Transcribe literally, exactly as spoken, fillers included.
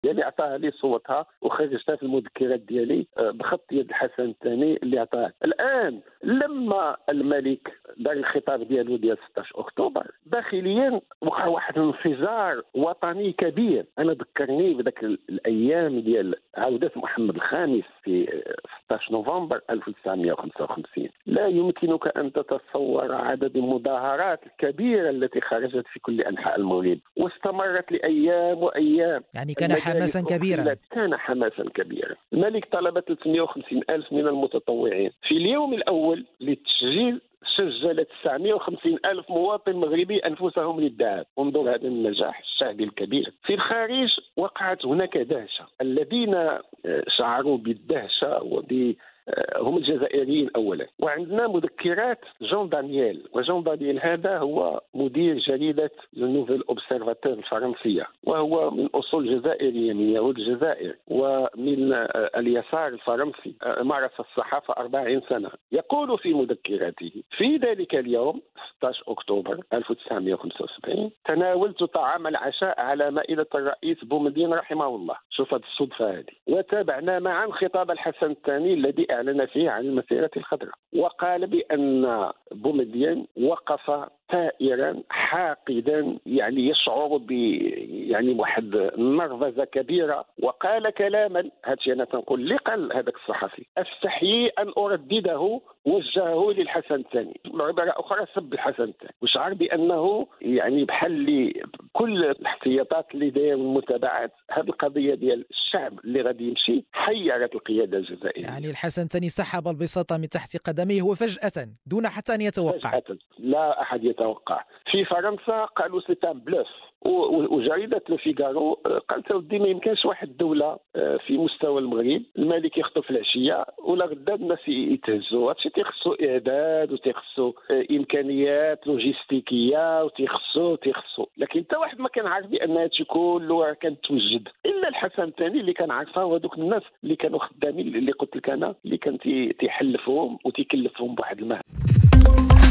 ديالي عطاها لي صوتها وخرجتها في المذكرات ديالي بخط يد الحسن الثاني اللي عطاه. الان لما الملك دار الخطاب ديالو ديال ستة عشر أكتوبر داخليا وقع واحد الانفجار وطني كبير. انا ذكرني بذاك الايام ديال عوده محمد الخامس في ستة عشر نوفمبر ألف وتسعمائة وخمسة وخمسين. لا يمكنك ان تتصور عدد المظاهرات الكبيره التي خرجت في كل انحاء المغرب واستمرت لايام وايام. يعني كان حماسا كبيرا. كان حماسا كبيرا. الملك طلب ثلاثمائة وخمسين ألف من المتطوعين. في اليوم الاول للتسجيل سجل تسعمائة وخمسين ألف مواطن مغربي أنفسهم للذهاب. انظر هذا النجاح الشعبي الكبير. في الخارج وقعت هناك دهشة. الذين شعروا بالدهشة وب هم الجزائريين اولا. وعندنا مذكرات جون دانييل، وجون دانييل هذا هو مدير جريده نوفيل اوبسيرفاتور الفرنسيه، وهو من اصول جزائريه من يهود الجزائر ومن اليسار الفرنسي، مارس الصحافه أربعين سنه. يقول في مذكراته: في ذلك اليوم ستة عشر أكتوبر ألف وتسعمائة وخمسة وسبعين تناولت طعام العشاء على مائده الرئيس بومدين رحمه الله. شوف هذه الصدفه هذه. وتابعنا معا خطاب الحسن الثاني الذي أعلن فيه عن المسيرة الخضراء، وقال بأن بومدين وقف ثائرا حاقدا، يعني يشعر ب يعني واحد النرفزه كبيره، وقال كلاما هادشي انا تنقول اللي قال هذاك الصحفي: استحيي ان اردده وجهه للحسن الثاني. بعباره اخرى سب الحسن الثاني وشعر بانه يعني بحال كل الاحتياطات اللي داير والمتابعات هذه القضيه ديال الشعب اللي غادي يمشي حيرت القياده الجزائريه. يعني الحسن الثاني سحب البساطه من تحت قدميه وفجاه دون حتى ان يتوقع. فجأة. لا احد يتوقع. في فرنسا قالوا سي ان بلوف، وجريده لو فيغارو قالت ودي ما يمكنش واحد الدوله في مستوى المغرب الملك يخطف العشيه ولا غدا الناس يتهزوا. هادشي تيخصو اعداد وتيخصو امكانيات لوجيستيكيه وتيخصو تيخصو لكن حتى واحد ما كان عارف بان هادشي كله كان توجد الا الحسن الثاني اللي كان عارفها، وهذوك الناس اللي كانوا خدامين اللي قلت لك انا اللي كان تيحلفهم وتيكلفهم بواحد المهام.